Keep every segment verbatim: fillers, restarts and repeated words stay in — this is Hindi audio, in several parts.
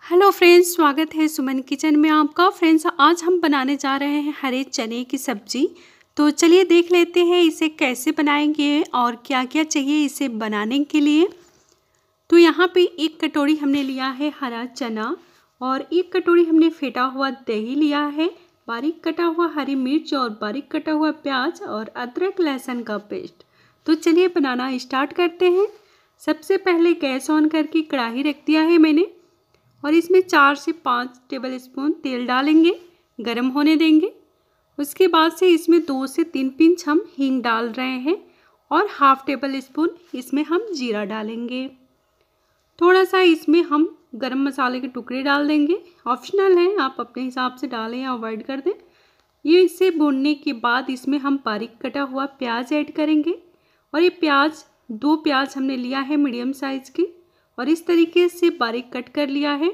हेलो फ्रेंड्स, स्वागत है सुमन किचन में आपका। फ्रेंड्स, आज हम बनाने जा रहे हैं हरे चने की सब्जी। तो चलिए देख लेते हैं इसे कैसे बनाएंगे और क्या क्या चाहिए इसे बनाने के लिए। तो यहाँ पे एक कटोरी हमने लिया है हरा चना और एक कटोरी हमने फेटा हुआ दही लिया है, बारीक कटा हुआ हरी मिर्च और बारीक कटा हुआ प्याज और अदरक लहसुन का पेस्ट। तो चलिए बनाना स्टार्ट करते हैं। सबसे पहले गैस ऑन करके कढ़ाई रख दिया है मैंने और इसमें चार से पाँच टेबल स्पून तेल डालेंगे, गरम होने देंगे। उसके बाद से इसमें दो से तीन पिंच हम हींग डाल रहे हैं और हाफ टेबल स्पून इसमें हम जीरा डालेंगे। थोड़ा सा इसमें हम गरम मसाले के टुकड़े डाल देंगे, ऑप्शनल है, आप अपने हिसाब से डालें या अवॉइड कर दें। ये इसे भूनने के बाद इसमें हम बारीक कटा हुआ प्याज ऐड करेंगे और ये प्याज दो प्याज हमने लिया है मीडियम साइज़ की और इस तरीके से बारीक कट कर लिया है।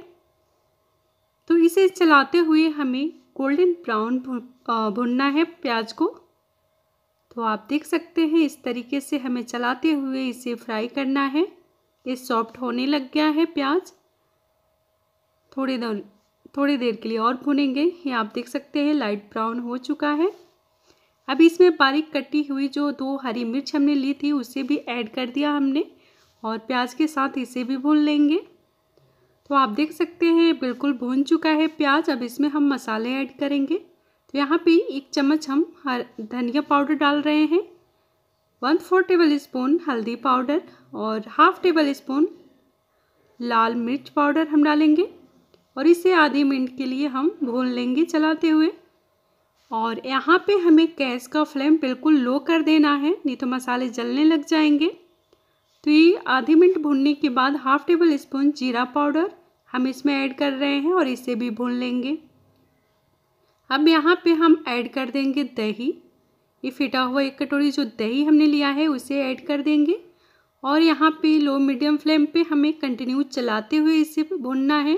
तो इसे चलाते हुए हमें गोल्डन ब्राउन भुनना है प्याज को। तो आप देख सकते हैं इस तरीके से हमें चलाते हुए इसे फ्राई करना है। ये सॉफ्ट होने लग गया है प्याज। थोड़ी देर थोड़ी देर के लिए और भुनेंगे। ये आप देख सकते हैं लाइट ब्राउन हो चुका है। अब इसमें बारीक कटी हुई जो दो हरी मिर्च हमने ली थी उसे भी ऐड कर दिया हमने और प्याज के साथ इसे भी भून लेंगे। तो आप देख सकते हैं बिल्कुल भून चुका है प्याज। अब इसमें हम मसाले ऐड करेंगे। तो यहाँ पे एक चम्मच हम हर धनिया पाउडर डाल रहे हैं, वन फोर टेबल स्पून हल्दी पाउडर और हाफ टेबल स्पून लाल मिर्च पाउडर हम डालेंगे और इसे आधे मिनट के लिए हम भून लेंगे चलाते हुए। और यहाँ पे हमें गैस का फ्लेम बिल्कुल लो कर देना है, नहीं तो मसाले जलने लग जाएंगे। तो ये आधे मिनट भूनने के बाद हाफ टेबल स्पून जीरा पाउडर हम इसमें ऐड कर रहे हैं और इसे भी भून लेंगे। अब यहाँ पे हम ऐड कर देंगे दही। ये फिटा हुआ एक कटोरी जो दही हमने लिया है उसे ऐड कर देंगे और यहाँ पे लो मीडियम फ्लेम पे हमें कंटिन्यू चलाते हुए इसे भूनना है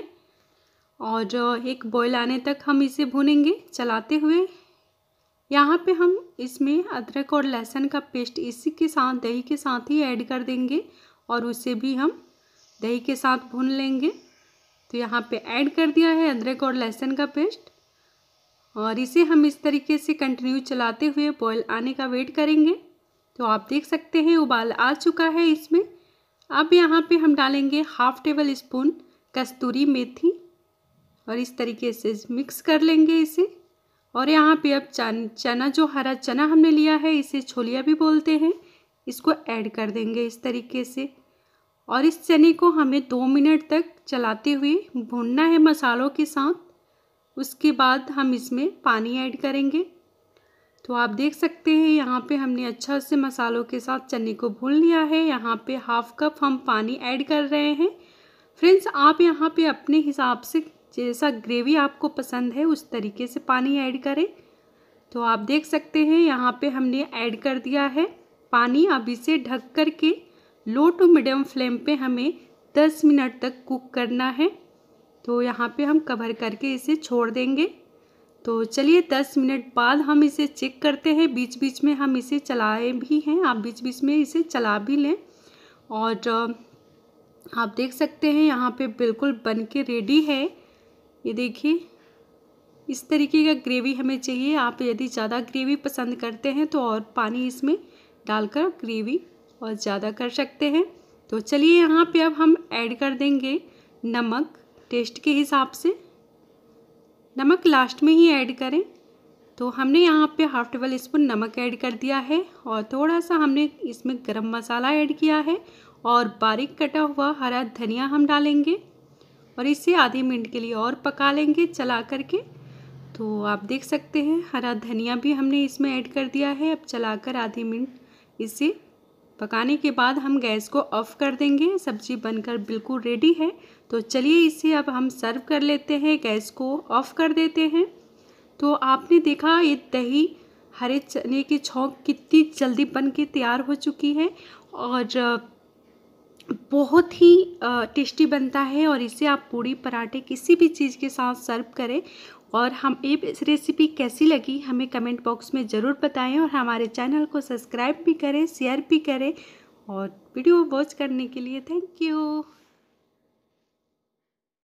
और एक बॉयल आने तक हम इसे भूनेंगे चलाते हुए। यहाँ पे हम इसमें अदरक और लहसुन का पेस्ट इसी के साथ दही के साथ ही ऐड कर देंगे और उसे भी हम दही के साथ भून लेंगे। तो यहाँ पे ऐड कर दिया है अदरक और लहसुन का पेस्ट और इसे हम इस तरीके से कंटिन्यू चलाते हुए बॉयल आने का वेट करेंगे। तो आप देख सकते हैं उबाल आ चुका है इसमें। अब यहाँ पे हम डालेंगे हाफ टेबल स्पून कस्तूरी मेथी और इस तरीके से मिक्स कर लेंगे इसे। और यहाँ पे अब चन चना जो हरा चना हमने लिया है इसे छोलिया भी बोलते हैं, इसको ऐड कर देंगे इस तरीके से और इस चने को हमें दो मिनट तक चलाते हुए भूनना है मसालों के साथ। उसके बाद हम इसमें पानी ऐड करेंगे। तो आप देख सकते हैं यहाँ पे हमने अच्छा से मसालों के साथ चने को भून लिया है। यहाँ पे हाफ कप हम पानी ऐड कर रहे हैं। फ्रेंड्स, आप यहाँ पे अपने हिसाब से जैसा ग्रेवी आपको पसंद है उस तरीके से पानी ऐड करें। तो आप देख सकते हैं यहाँ पे हमने ऐड कर दिया है पानी। अब इसे ढक कर के लो टू मीडियम फ्लेम पे हमें दस मिनट तक कुक करना है। तो यहाँ पे हम कवर करके इसे छोड़ देंगे। तो चलिए दस मिनट बाद हम इसे चेक करते हैं। बीच बीच में हम इसे चलाए भी हैं, आप बीच बीच में इसे चला भी लें। और आप देख सकते हैं यहाँ पे बिल्कुल बन के रेडी है। ये देखिए इस तरीके का ग्रेवी हमें चाहिए। आप यदि ज़्यादा ग्रेवी पसंद करते हैं तो और पानी इसमें डालकर ग्रेवी और ज़्यादा कर सकते हैं। तो चलिए यहाँ पे अब हम ऐड कर देंगे नमक टेस्ट के हिसाब से। नमक लास्ट में ही ऐड करें। तो हमने यहाँ पे हाफ टेबल स्पून नमक ऐड कर दिया है और थोड़ा सा हमने इसमें गरम मसाला ऐड किया है और बारीक कटा हुआ हरा धनिया हम डालेंगे और इसे आधे मिनट के लिए और पका लेंगे चला करके। तो आप देख सकते हैं हरा धनिया भी हमने इसमें ऐड कर दिया है। अब चलाकर आधे मिनट इसे पकाने के बाद हम गैस को ऑफ कर देंगे। सब्जी बनकर बिल्कुल रेडी है। तो चलिए इसे अब हम सर्व कर लेते हैं। गैस को ऑफ कर देते हैं। तो आपने देखा ये दही हरे चने की छौंक कितनी जल्दी बन के तैयार हो चुकी है और बहुत ही टेस्टी बनता है और इसे आप पूड़ी पराठे किसी भी चीज़ के साथ सर्व करें। और हम ये रेसिपी कैसी लगी हमें कमेंट बॉक्स में ज़रूर बताएं और हमारे चैनल को सब्सक्राइब भी करें, शेयर भी करें। और वीडियो वॉच करने के लिए थैंक यू।